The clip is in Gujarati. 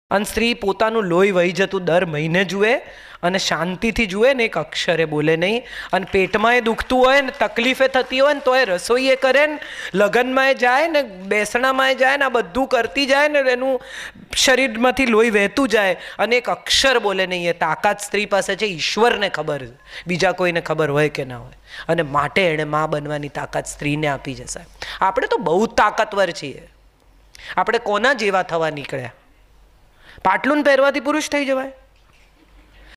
અને સ્ત્રી પોતાનું લોહી વહી જતું દર મહિને જુએ અને શાંતિથી જુએ ને, એક અક્ષરે બોલે નહીં. અને પેટમાં એ દુખતું હોય ને, તકલીફે થતી હોય ને, તો એ રસોઈ એ કરે ને, લગ્નમાં એ જાય ને, બેસણામાં એ જાય ને, આ બધું કરતી જાય ને, એનું શરીરમાંથી લોહી વહેતું જાય અને એક અક્ષર બોલે નહીં. એ તાકાત સ્ત્રી પાસે છે. ઈશ્વરને ખબર, બીજા કોઈને ખબર હોય કે ના હોય. અને માટે એણે મા બનવાની તાકાત સ્ત્રીને આપી છે. સાહેબ, આપણે તો બહુ તાકાતવર છીએ. આપણે કોના જેવા થવા નીકળ્યા? પાટલું પહેરવાથી પુરુષ થઈ જવાય?